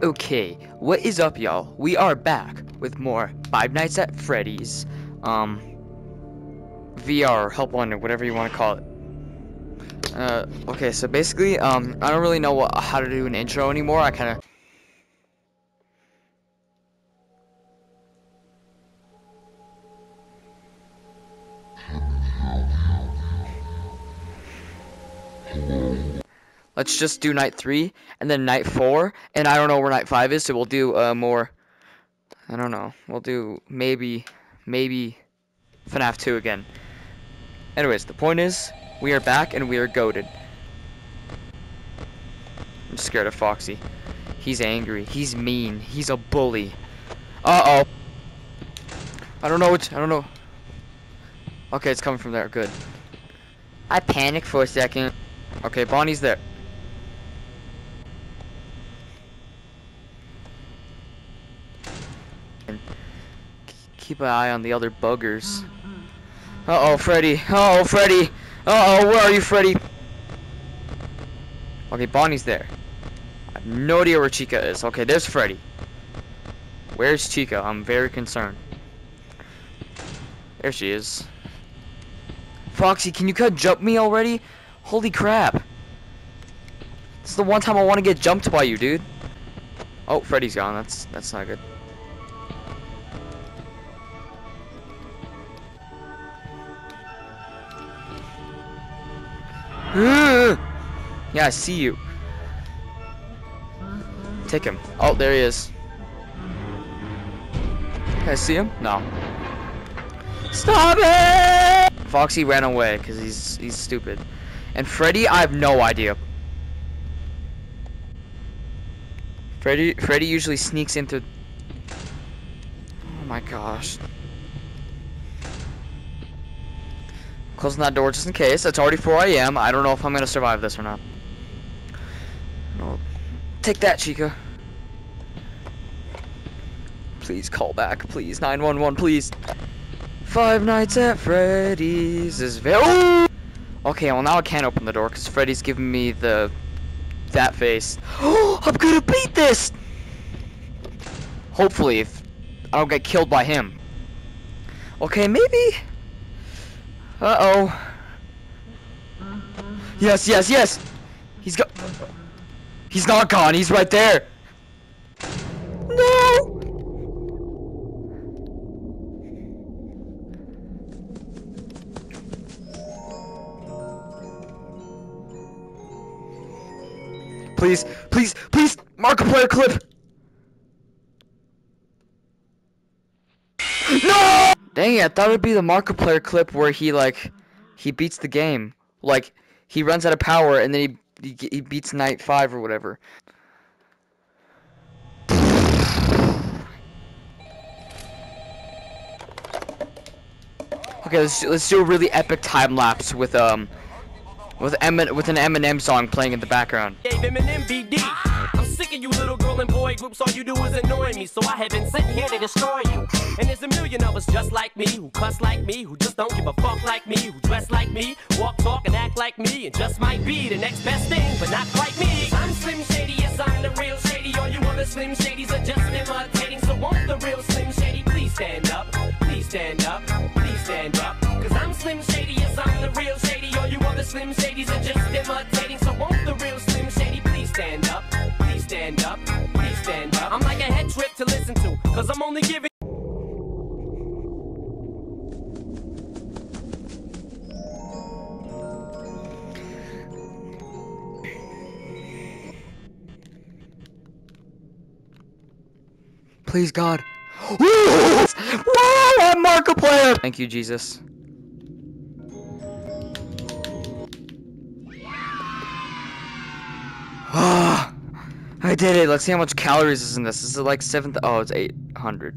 Okay, what is up, y'all? We are back with more Five Nights at Freddy's, VR, help wanted, whatever you want to call it. Okay, so basically, I don't really know how to do an intro anymore. I kind of... Let's just do night 3, and then night 4, and I don't know where night 5 is, so we'll do, more... I don't know. We'll do, maybe FNAF 2 again. Anyways, the point is, we are back, and we are goated. I'm scared of Foxy. He's angry. He's mean. He's a bully. Uh-oh. I don't know. Okay, it's coming from there. Good. I panicked for a second. Okay, Bonnie's there. And keep an eye on the other buggers. Uh-oh, Freddy. Uh-oh, Freddy. Uh-oh, where are you, Freddy? Okay, Bonnie's there. I have no idea where Chica is. Okay, there's Freddy. Where's Chica? I'm very concerned. There she is. Foxy, can you jump me already? Holy crap. This is the one time I want to get jumped by you, dude. Oh, Freddy's gone. That's not good. Yeah, I see you. Take him. Oh, there he is. Can I see him? No. Stop it! Foxy ran away because he's stupid. And Freddy, I have no idea. Freddy usually sneaks into... Oh my gosh. Closing that door just in case. It's already 4 AM. I don't know if I'm gonna survive this or not. No. Take that, Chica. Please call back, please. 911, please. Five Nights at Freddy's is very... Okay, well now I can't open the door because Freddy's giving me that face. Oh, I'm gonna beat this! Hopefully, if I don't get killed by him. Okay, maybe... Uh-oh. Yes! He's not gone, he's right there! No! Please, Markiplier clip! No! Dang it, I thought it'd be the Markiplier clip where he beats the game. Like, he runs out of power and then he beats night 5 or whatever. Okay, let's do a really epic time lapse with an Eminem song playing in the background. I'm sick of you little girl and boy groups, all you do is annoy me, so I have been sitting here to destroy you. And there's a million of us just like me, who cuss like me, who just don't give a fuck like me, who dress like me, walk, talk, and act like me, and just might be the next best thing, but not quite me. I'm Slim Shady, yes, I'm the real Shady. All you other Slim Shadys are just imitating, so won't the real Slim Shady please stand up, please stand up, please stand up. Cause I'm Slim Shady, yes, I'm the real Shady. All you other Slim Shadys are just imitating, so won't the real Slim Shady please stand up, please stand up, please stand up. I'm like a head trip to listen to, cause I'm only giving... Please, God. Woo! I'm Markiplier! Thank you, Jesus. Ah, I did it. Let's see how much calories is in this. This is like 7th. Oh, it's 800.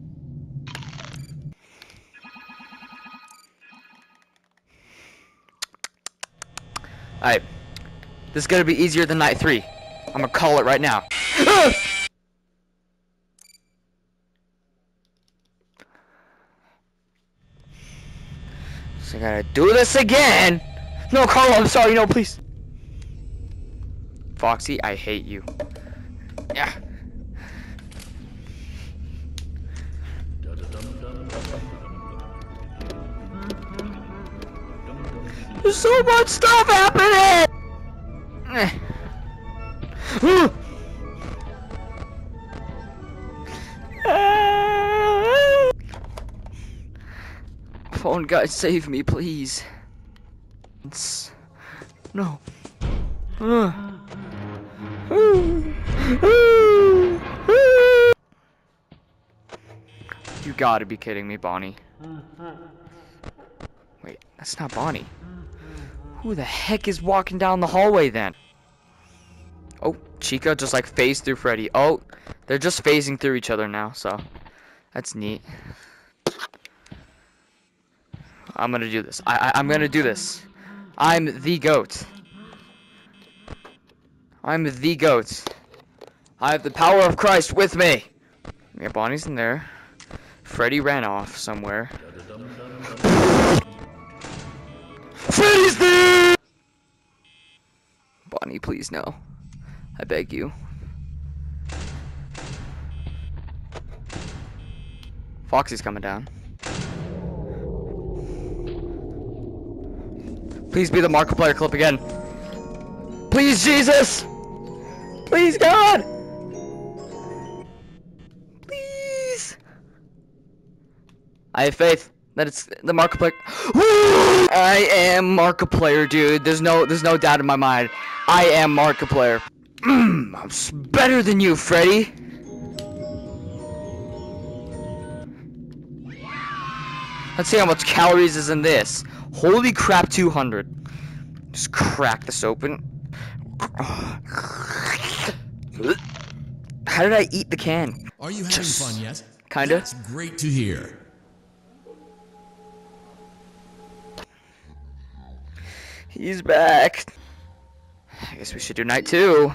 Alright. This is gonna be easier than night 3. I'm gonna call it right now. Ah! So I gotta do this again! No, Carlo, I'm sorry, no, please. Foxy, I hate you. Yeah. There's so much stuff happening! Phone guy, save me, please. No. You gotta be kidding me, Bonnie. Wait, that's not Bonnie. Who the heck is walking down the hallway then? Oh, Chica just like phased through Freddy. Oh, they're just phasing through each other now, so that's neat. I'm gonna do this. I'm gonna do this. I'm the GOAT. I'm the GOAT. I have the power of Christ with me. Yeah, Bonnie's in there. Freddy ran off somewhere. Freddy's there! Bonnie, please no. I beg you. Foxy's coming down. Please be the Markiplier clip again. Please, Jesus! Please, God! Please! I have faith that it's the Markiplier. I am Markiplier, dude. There's no doubt in my mind. I am Markiplier. I'm better than you, Freddy. Let's see how much calories is in this. Holy crap, 200. Just crack this open. How did I eat the can? Are you having fun yet? Kinda. That's great to hear. He's back. I guess we should do night 2.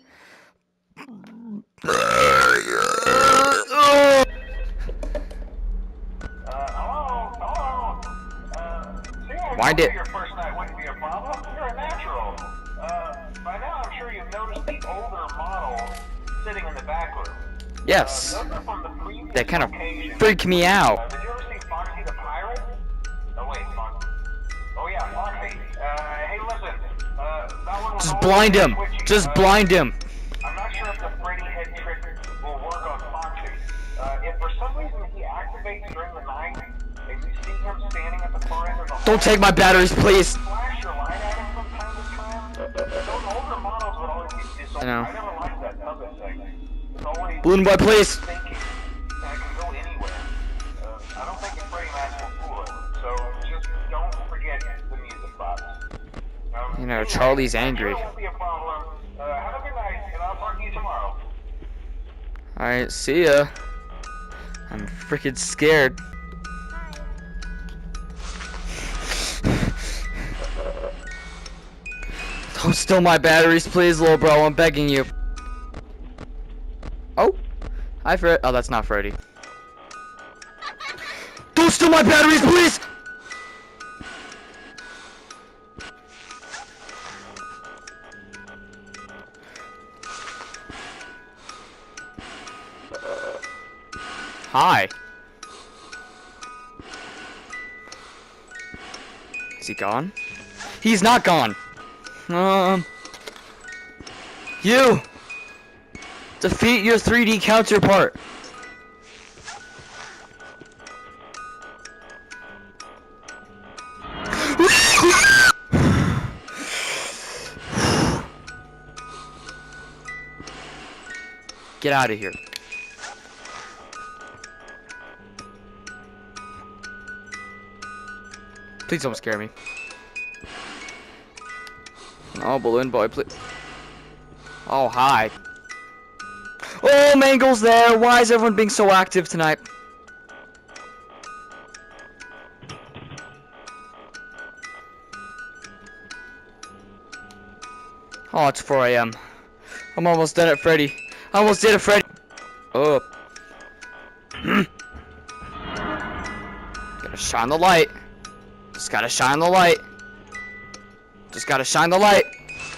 Wind it. Your first night wouldn't be a problem. You're a natural. By now, I'm sure you've noticed the older model sitting in the back room. Yes. Those are from the previous That kind of location. freaked me out. Did you ever see Foxy the Pirate? Oh wait, Foxy. Oh yeah, Foxy. Hey, listen. That one was Just always blind him. twitchy. Just blind him. I'm not sure if the Freddy head trick will work on Foxy. If for some reason he activates during the night, and you see him standing at the far end of the hall, Don't take my batteries, please. flash your light at him from time to time. Those older models would always get disordered. I know. I never liked that puppet thing. It's always Balloon boy, please. thinking that it can go anywhere. I don't think a Freddy mask will fool it. So just don't forget the music box. You know, Anyway, Charlie's I'm angry. sure it won't be a problem. Have a good night, and I'll talk to you tomorrow. Alright, see ya. I'm freaking scared. Don't steal my batteries, please, little bro. I'm begging you. Oh, hi, Fred. Oh, that's not Freddy. Don't steal my batteries, please. Hi. Is he gone? He's not gone. You defeat your 3D counterpart. Get out of here. Please don't scare me. Oh, balloon boy, please. Oh, hi. Oh, Mangle's there. Why is everyone being so active tonight? Oh, it's 4 AM. I'm almost done at Freddy. I almost did it, Freddy. Oh. Gotta shine the light. Just gotta shine the light. Just gotta shine the light.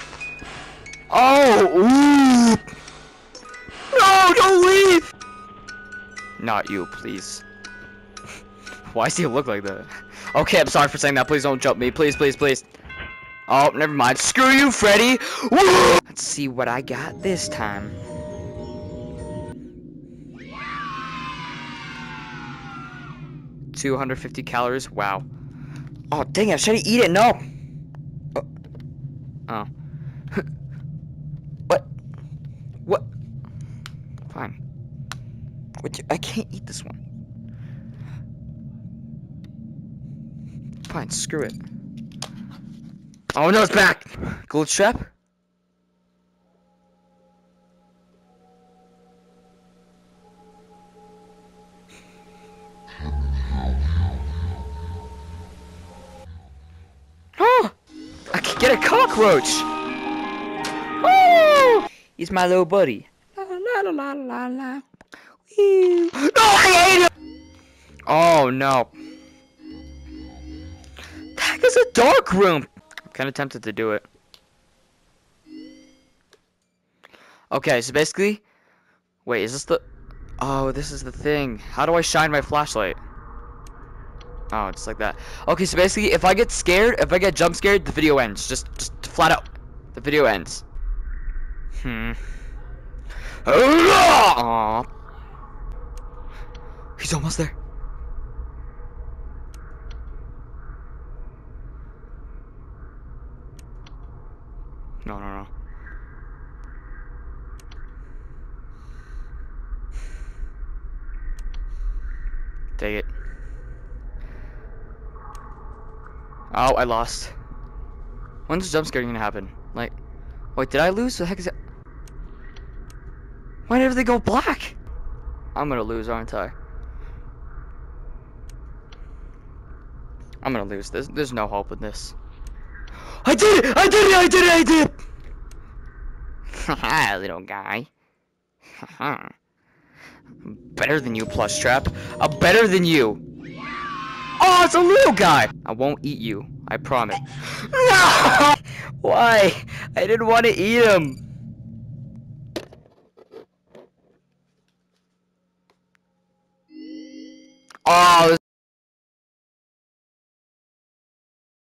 Oh, ooh. No, don't leave. Not you, please. Why does he look like that? Okay, I'm sorry for saying that. Please don't jump me. Please, please, please. Oh, never mind. Screw you, Freddy! Woo! Let's see what I got this time. $250 calories. Wow. Oh, dang it. I should have eat it. No. Oh. What? What? Fine. What? I can't eat this one. Fine. Screw it. Oh no, it's back. Gold strap. Oh! I can get a cockroach! Oh! He's my little buddy. La la la la la la. Wee. No, I ate him! Oh no. That is a dark room. I'm kinda tempted to do it. Okay, so basically, wait, is this the... Oh, this is the thing. How do I shine my flashlight? Oh, it's like that. Okay, so basically, if I get scared, if I get jump scared, the video ends. Just flat out. The video ends. Aww. He's almost there. No, no, no. Take it. Oh, I lost. When's the jump scare gonna happen? Like, wait, did I lose? What the heck is it? Why did everything go black? I'm gonna lose, aren't I? I'm gonna lose. There's no hope in this. I did it! I did it! I did it! I did it! Haha, little guy. Haha. I'm better than you, Plush Trap. I'm better than you. Oh, it's a little guy! I won't eat you. I promise. No! Why? I didn't want to eat him. Oh,